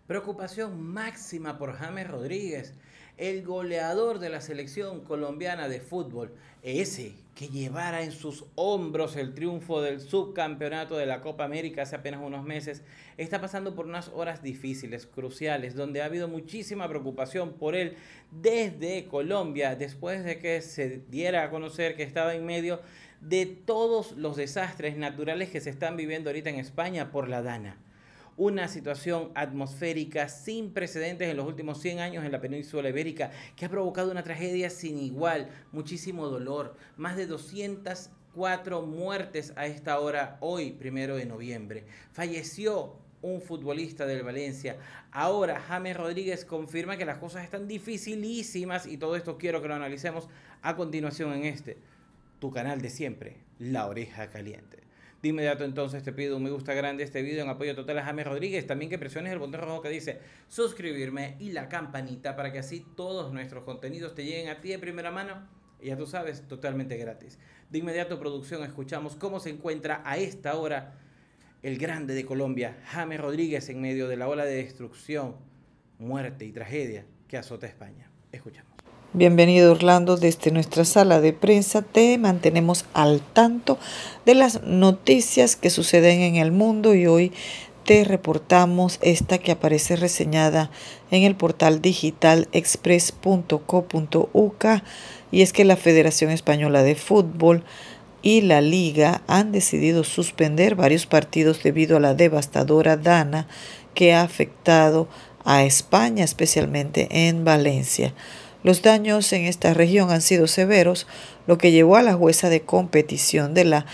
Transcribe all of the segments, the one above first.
Preocupación máxima por James Rodríguez, el goleador de la selección colombiana de fútbol, ese que llevara en sus hombros el triunfo del subcampeonato de la Copa América hace apenas unos meses, está pasando por unas horas difíciles, cruciales, donde ha habido muchísima preocupación por él desde Colombia, después de que se diera a conocer que estaba en medio de todos los desastres naturales que se están viviendo ahorita en España por la Dana. Una situación atmosférica sin precedentes en los últimos 100 años en la península ibérica, que ha provocado una tragedia sin igual, muchísimo dolor, más de 204 muertes a esta hora, hoy, 1 de noviembre. Falleció un futbolista del Valencia. Ahora James Rodríguez confirma que las cosas están dificilísimas y todo esto quiero que lo analicemos a continuación en tu canal de siempre, La Oreja Caliente. De inmediato entonces te pido un me gusta grande a este video en apoyo total a James Rodríguez. También que presiones el botón rojo que dice suscribirme y la campanita para que así todos nuestros contenidos te lleguen a ti de primera mano. Y ya tú sabes, totalmente gratis. De inmediato, producción, escuchamos cómo se encuentra a esta hora el grande de Colombia, James Rodríguez, en medio de la ola de destrucción, muerte y tragedia que azota España. Escuchamos. Bienvenido Orlando, desde nuestra sala de prensa te mantenemos al tanto de las noticias que suceden en el mundo y hoy te reportamos esta que aparece reseñada en el portal digital express.co.uk y es que la Federación Española de Fútbol y la Liga han decidido suspender varios partidos debido a la devastadora dana que ha afectado a España, especialmente en Valencia. Los daños en esta región han sido severos, lo que llevó a la jueza de competición de la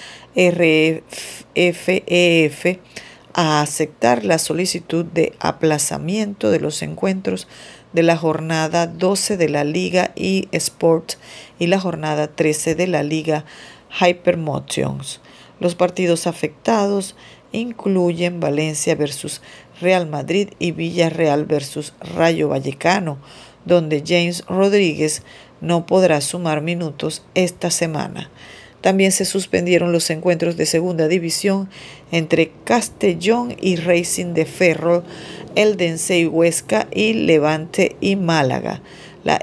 RFEF a aceptar la solicitud de aplazamiento de los encuentros de la jornada 12 de la Liga eSport y la jornada 13 de la Liga Hypermotions. Los partidos afectados incluyen Valencia versus Real Madrid y Villarreal versus Rayo Vallecano, donde James Rodríguez no podrá sumar minutos esta semana. También se suspendieron los encuentros de segunda división entre Castellón y Racing de Ferrol, Eldense y Huesca y Levante y Málaga. La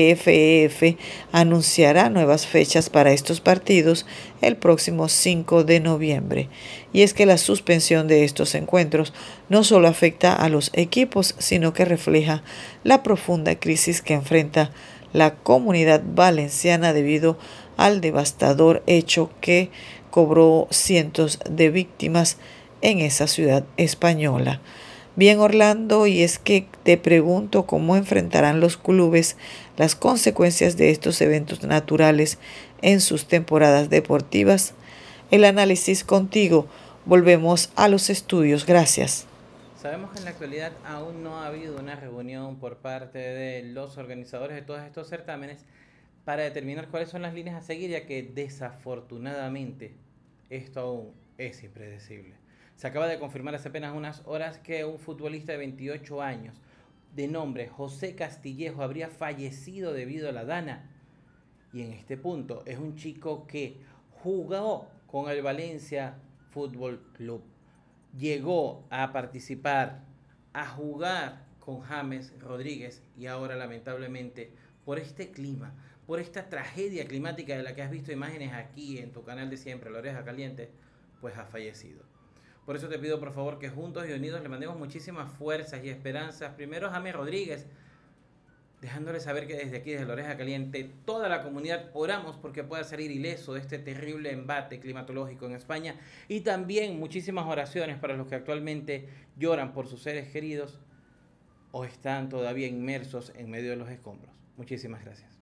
RFEF anunciará nuevas fechas para estos partidos el próximo 5 de noviembre. Y es que la suspensión de estos encuentros no solo afecta a los equipos, sino que refleja la profunda crisis que enfrenta la comunidad valenciana debido al devastador hecho que cobró cientos de víctimas en esa ciudad española. Bien, Orlando, y es que te pregunto cómo enfrentarán los clubes las consecuencias de estos eventos naturales en sus temporadas deportivas. El análisis contigo. Volvemos a los estudios. Gracias. Sabemos que en la actualidad aún no ha habido una reunión por parte de los organizadores de todos estos certámenes para determinar cuáles son las líneas a seguir, ya que desafortunadamente esto aún es impredecible. Se acaba de confirmar hace apenas unas horas que un futbolista de 28 años de nombre José Castillejo habría fallecido debido a la dana. Y en este punto es un chico que jugó con el Valencia Fútbol Club. Llegó a participar, a jugar con James Rodríguez y ahora lamentablemente por este clima, por esta tragedia climática de la que has visto imágenes aquí en tu canal de siempre, La Oreja Caliente, pues ha fallecido. Por eso te pido por favor que juntos y unidos le mandemos muchísimas fuerzas y esperanzas. Primero a James Rodríguez, dejándole saber que desde aquí, desde La Oreja Caliente, toda la comunidad oramos porque pueda salir ileso de este terrible embate climatológico en España. Y también muchísimas oraciones para los que actualmente lloran por sus seres queridos o están todavía inmersos en medio de los escombros. Muchísimas gracias.